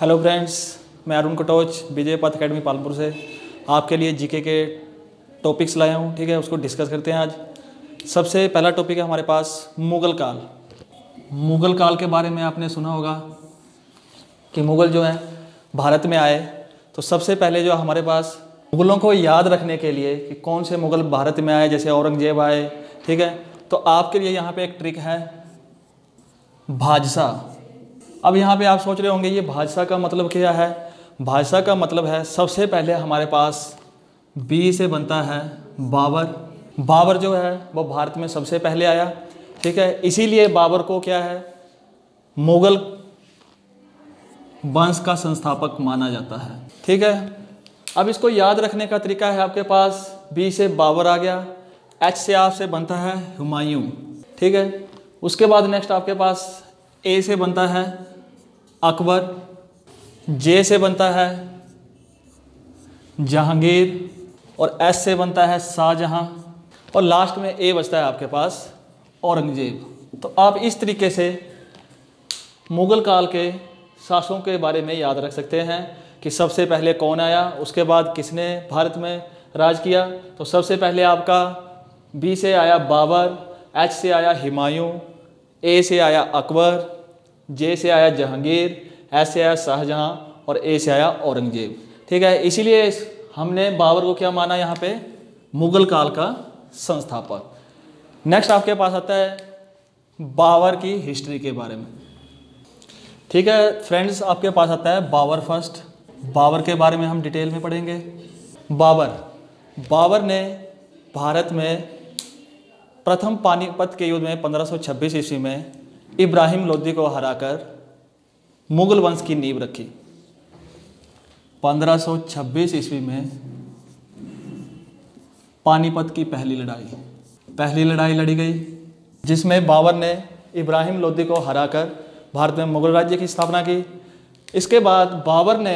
Hello friends, मैं अरुण कटोच विजय पथ academy Palpur से आपके लिए जीके के टॉपिक्स लाया हूँ। ठीक है, उसको डिस्कस करते हैं आज। सबसे पहला टॉपिक है हमारे पास मुग़ल काल। मुग़ल काल के बारे में आपने सुना होगा कि मुग़ल जो है भारत में आए, तो सबसे पहले जो हमारे पास मुग़लों को याद रखने के लिए कि कौन से मुग़ल भारत में आए, जैसे औरंगजेब आए। ठीक है, तो आपके लिए यहाँ पे एक ट्रिक है, भाजसा। अब यहाँ पे आप सोच रहे होंगे ये भाजसा का मतलब क्या है। भाजसा का मतलब है सबसे पहले हमारे पास बी से बनता है बाबर। बाबर जो है वो भारत में सबसे पहले आया। ठीक है, इसीलिए बाबर को क्या है, मुग़ल वंश का संस्थापक माना जाता है। ठीक है, अब इसको याद रखने का तरीका है, आपके पास बी से बाबर आ गया, एच से आपसे बनता है हुमायूं। ठीक है, उसके बाद नेक्स्ट आपके पास ए से बनता है अकबर, जे से बनता है जहांगीर और एस से बनता है शाहजहां और लास्ट में ए बचता है आपके पास औरंगजेब। तो आप इस तरीके से मुग़ल काल के शासकों के बारे में याद रख सकते हैं कि सबसे पहले कौन आया, उसके बाद किसने भारत में राज किया। तो सबसे पहले आपका बी से आया बाबर, एच से आया हुमायूं, ए से आया अकबर, जे से आया जहांगीर, एस से आया शाहजहां और ए से आया औरंगजेब। ठीक है, इसीलिए हमने बाबर को क्या माना यहाँ पे, मुग़ल काल का संस्थापक। नेक्स्ट आपके पास आता है बाबर की हिस्ट्री के बारे में। ठीक है फ्रेंड्स, आपके पास आता है बाबर फर्स्ट। बाबर के बारे में हम डिटेल में पढ़ेंगे। बाबर ने भारत में प्रथम पानीपत के युद्ध में 1526 ईस्वी में इब्राहिम लोदी को हराकर मुग़ल वंश की नींव रखी। 1526 ईस्वी में पानीपत की पहली लड़ाई लड़ी गई, जिसमें बाबर ने इब्राहिम लोदी को हराकर भारत में मुग़ल राज्य की स्थापना की। इसके बाद बाबर ने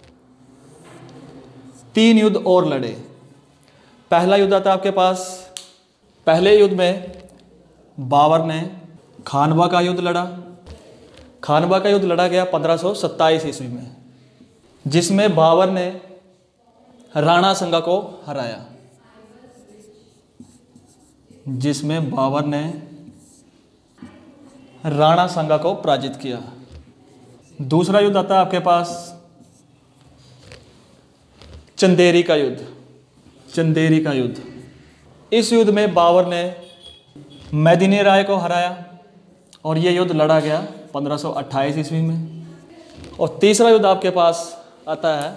3 युद्ध और लड़े। पहला युद्ध आता है आपके पास, पहले युद्ध में बाबर ने खानवा का युद्ध लड़ा। खानवा का युद्ध लड़ा गया 1527 ईस्वी में, जिसमें बाबर ने राणा संगा को हराया। राणा संगा को पराजित किया। दूसरा युद्ध आता है आपके पास चंदेरी का युद्ध। इस युद्ध में बाबर ने मेदिनी राय को हराया और यह युद्ध लड़ा गया 1528 ईस्वी में। और तीसरा युद्ध आपके पास आता है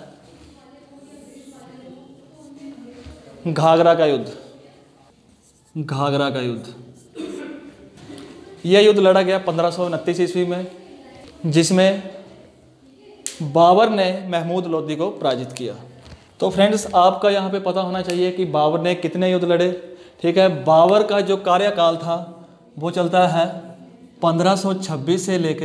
घाघरा का युद्ध। यह युद्ध लड़ा गया 1529 ईस्वी में, जिसमें बाबर ने महमूद लोदी को पराजित किया। तो फ्रेंड्स, आपका यहाँ पे पता होना चाहिए कि बाबर ने कितने युद्ध लड़े। ठीक है, बाबर का जो कार्यकाल था वो चलता है 1526 से लेके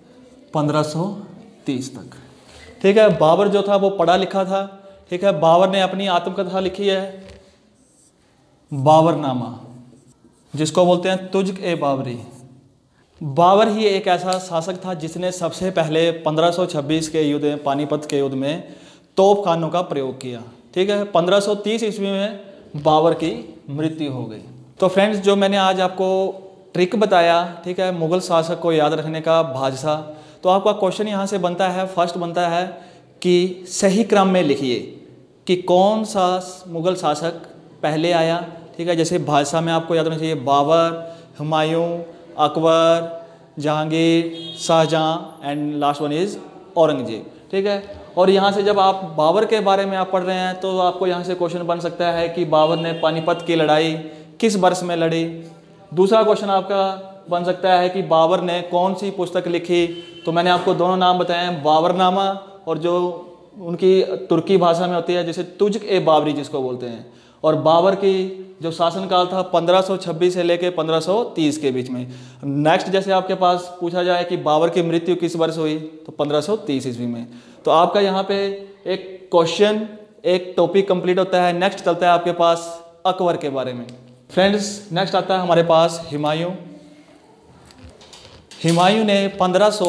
1530 तक। ठीक है, बाबर जो था वो पढ़ा लिखा था। ठीक है, बाबर ने अपनी आत्मकथा लिखी है बाबरनामा, जिसको बोलते हैं तुज़्क़-ए-बाबरी। बाबर ही एक ऐसा शासक था जिसने सबसे पहले 1526 के युद्ध में, पानीपत के युद्ध में तोप खानों का प्रयोग किया। ठीक है, 1530 ईस्वी में बाबर की मृत्यु हो गई। तो फ्रेंड्स, जो मैंने आज आपको ट्रिक बताया, ठीक है, मुग़ल शासक को याद रखने का भाजसा, तो आपका क्वेश्चन यहाँ से बनता है, फर्स्ट बनता है कि सही क्रम में लिखिए कि कौन सा मुग़ल शासक पहले आया। ठीक है, जैसे भाजसा में आपको याद रखना चाहिए Babur, Humayun, Akbar, Jahangir, Shahjahan and last one is Aurangzeb. ठीक है, और यहाँ से जब आप बाबर के बारे में आप पढ़ रहे हैं तो आपको यहाँ से क्वेश्चन बन सकता है कि बाबर ने पानीपत की लड़ाई किस वर्ष में लड़ी। दूसरा क्वेश्चन आपका बन सकता है कि बाबर ने कौन सी पुस्तक लिखी। तो मैंने आपको दोनों नाम बताए हैं, बाबरनामा और जो उनकी तुर्की भाषा में होती है जैसे तुज़्क़-ए-बाबरी जिसको बोलते हैं। और बाबर की जो शासनकाल था 1526 से लेके 1530 के बीच में। नेक्स्ट जैसे आपके पास पूछा जाए कि बाबर की मृत्यु किस वर्ष हुई, तो 1530 ईस्वी में। तो आपका यहाँ पे एक क्वेश्चन, एक टॉपिक कंप्लीट होता है। नेक्स्ट चलता है आपके पास अकबर के बारे में। फ्रेंड्स, नेक्स्ट आता है हमारे पास हुमायूं। हुमायूं ने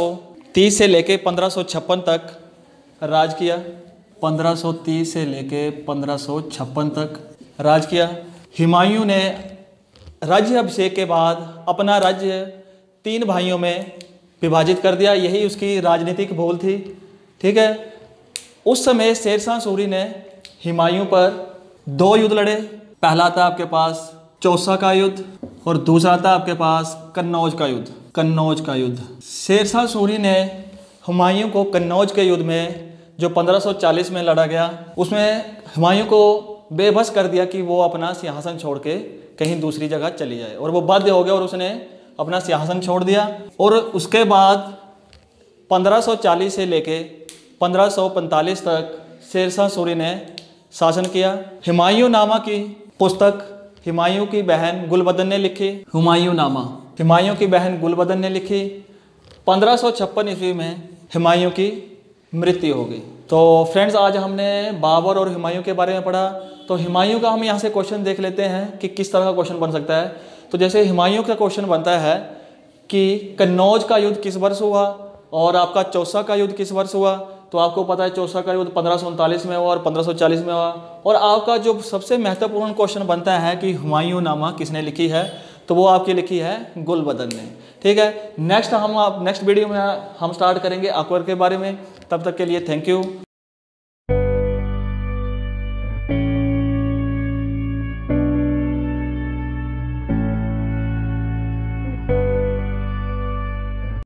1530 से लेके 1556 तक राज किया। 1530 से लेके 1556 तक राज किया। हुमायूं ने राज्य अभिषेक के बाद अपना राज्य 3 भाइयों में विभाजित कर दिया। यही उसकी राजनीतिक भूल थी। ठीक है। उस समय शेरशाह सूरी ने हुमायूं पर 2 युद्ध लड़े। पहला था आपके पास चौसा का युद्ध और दूसरा था आपके पास कन्नौज का युद्ध। कन्नौज का युद्ध, शेरशाह सूरी ने हुमायूं को कन्नौज के युद्ध में जो 1540 में लड़ा गया, उसमें हुमायूं को बेबस कर दिया कि वो अपना सिंहासन छोड़ के कहीं दूसरी जगह चली जाए, और वो बाध्य हो गया और उसने अपना सिंहासन छोड़ दिया। और उसके बाद 1540 से लेके 1545 तक शेरशाह सूरी ने शासन किया। हुमायूं नामा की पुस्तक हुमायूं की बहन गुलबदन ने लिखी। हुमायूं नामा हुमायूं की बहन गुलबदन ने लिखी। 1556 ईस्वी में हुमायूं की मृत्यु हो गई। तो फ्रेंड्स, आज हमने बाबर और हुमायूं के बारे में पढ़ा। तो हुमायूं का हम यहाँ से क्वेश्चन देख लेते हैं कि किस तरह का क्वेश्चन बन सकता है। तो जैसे हुमायूं का क्वेश्चन बनता है कि कन्नौज का युद्ध किस वर्ष हुआ और आपका चौसा का युद्ध किस वर्ष हुआ। तो आपको पता है चौसा का युद्ध 1539 में हुआ और 1540 में हुआ। और आपका जो सबसे महत्वपूर्ण क्वेश्चन बनता है कि हुमायूं नामा किसने लिखी है, तो वो आपकी लिखी है गुलबदन ने। ठीक है। नेक्स्ट वीडियो में हम स्टार्ट करेंगे अकबर के बारे में। तब तक के लिए थैंक यू।